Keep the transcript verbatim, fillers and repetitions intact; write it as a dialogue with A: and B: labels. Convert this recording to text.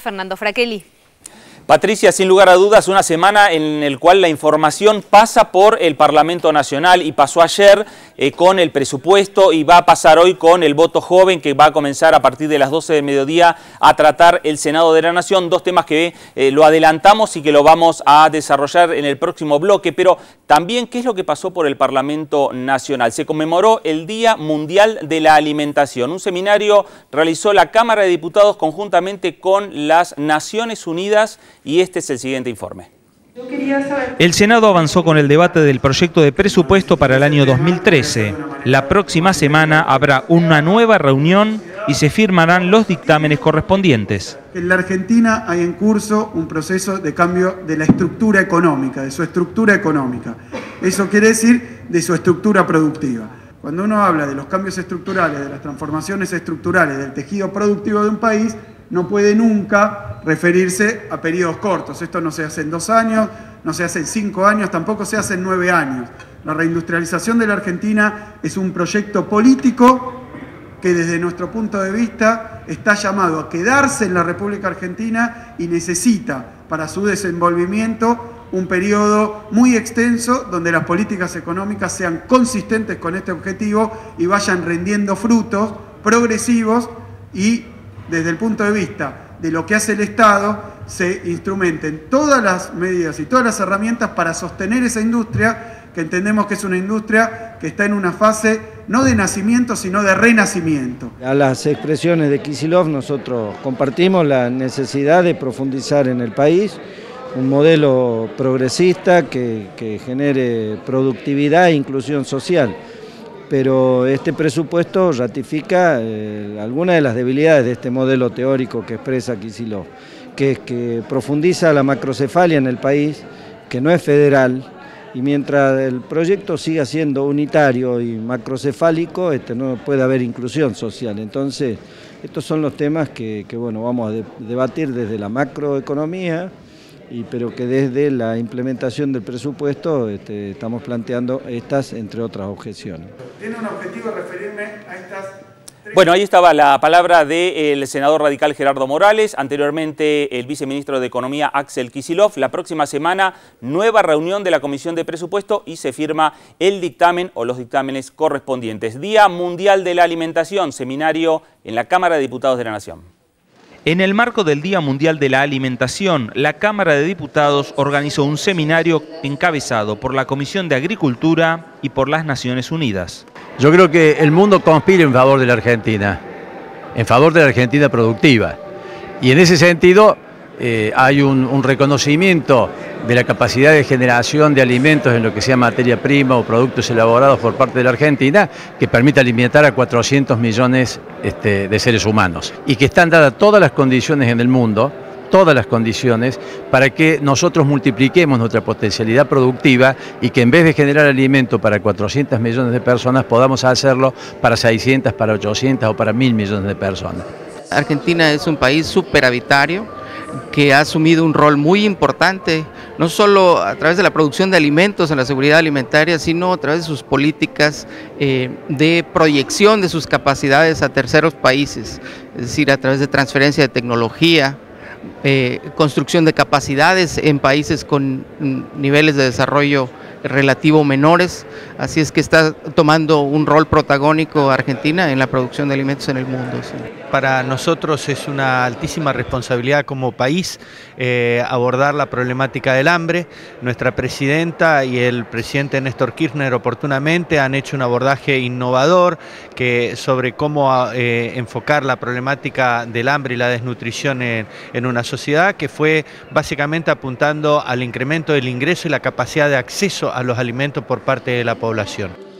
A: Fernando Fraquelli.
B: Patricia, sin lugar a dudas, una semana en la cual la información pasa por el Parlamento Nacional y pasó ayer eh, con el presupuesto y va a pasar hoy con el voto joven que va a comenzar a partir de las doce del mediodía a tratar el Senado de la Nación. Dos temas que eh, lo adelantamos y que lo vamos a desarrollar en el próximo bloque, pero también qué es lo que pasó por el Parlamento Nacional. Se conmemoró el Día Mundial de la Alimentación. Un seminario realizó la Cámara de Diputados conjuntamente con las Naciones Unidas. Y este es el siguiente informe.
C: El Senado avanzó con el debate del proyecto de presupuesto para el año dos mil trece. La próxima semana habrá una nueva reunión y se firmarán los dictámenes correspondientes.
D: En la Argentina hay en curso un proceso de cambio de la estructura económica, de su estructura económica. Eso quiere decir de su estructura productiva. Cuando uno habla de los cambios estructurales, de las transformaciones estructurales del tejido productivo de un país, no puede nunca referirse a periodos cortos. Esto no se hace en dos años, no se hace en cinco años, tampoco se hace en nueve años. La reindustrialización de la Argentina es un proyecto político que desde nuestro punto de vista está llamado a quedarse en la República Argentina y necesita para su desenvolvimiento un periodo muy extenso donde las políticas económicas sean consistentes con este objetivo y vayan rendiendo frutos progresivos y desde el punto de vista de lo que hace el Estado, se instrumenten todas las medidas y todas las herramientas para sostener esa industria, que entendemos que es una industria que está en una fase no de nacimiento, sino de renacimiento.
E: A las expresiones de Kicillof nosotros compartimos la necesidad de profundizar en el país un modelo progresista que, que genere productividad e inclusión social. Pero este presupuesto ratifica eh, algunas de las debilidades de este modelo teórico que expresa Kicillof, que es que profundiza la macrocefalia en el país, que no es federal, y mientras el proyecto siga siendo unitario y macrocefálico, este, no puede haber inclusión social. Entonces, estos son los temas que, que bueno, vamos a de, debatir desde la macroeconomía, Y, pero que desde la implementación del presupuesto este, estamos planteando estas, entre otras objeciones.
D: ¿Tiene un objetivo referirme a estas?
B: Bueno, ahí estaba la palabra del senador radical Gerardo Morales, anteriormente el viceministro de Economía Axel Kicillof. La próxima semana, nueva reunión de la Comisión de Presupuesto y se firma el dictamen o los dictámenes correspondientes. Día Mundial de la Alimentación, seminario en la Cámara de Diputados de la Nación.
C: En el marco del Día Mundial de la Alimentación, la Cámara de Diputados organizó un seminario encabezado por la Comisión de Agricultura y por las Naciones Unidas.
F: Yo creo que el mundo conspira en favor de la Argentina, en favor de la Argentina productiva. Y en ese sentido eh, hay un, un reconocimiento de la capacidad de generación de alimentos en lo que sea materia prima o productos elaborados por parte de la Argentina que permite alimentar a cuatrocientos millones este, de seres humanos y que están dadas todas las condiciones en el mundo, todas las condiciones para que nosotros multipliquemos nuestra potencialidad productiva y que en vez de generar alimento para cuatrocientos millones de personas podamos hacerlo para seiscientos, para ochocientos o para mil millones de personas.
G: Argentina es un país superavitario que ha asumido un rol muy importante, no solo a través de la producción de alimentos en la seguridad alimentaria, sino a través de sus políticas eh, de proyección de sus capacidades a terceros países, es decir, a través de transferencia de tecnología, eh, construcción de capacidades en países con niveles de desarrollo relativo menores, así es que está tomando un rol protagónico Argentina en la producción de alimentos en el mundo. Sí.
H: Para nosotros es una altísima responsabilidad como país eh, abordar la problemática del hambre. Nuestra presidenta y el presidente Néstor Kirchner oportunamente han hecho un abordaje innovador que, sobre cómo eh, enfocar la problemática del hambre y la desnutrición en, en una sociedad, que fue básicamente apuntando al incremento del ingreso y la capacidad de acceso a los alimentos por parte de la población.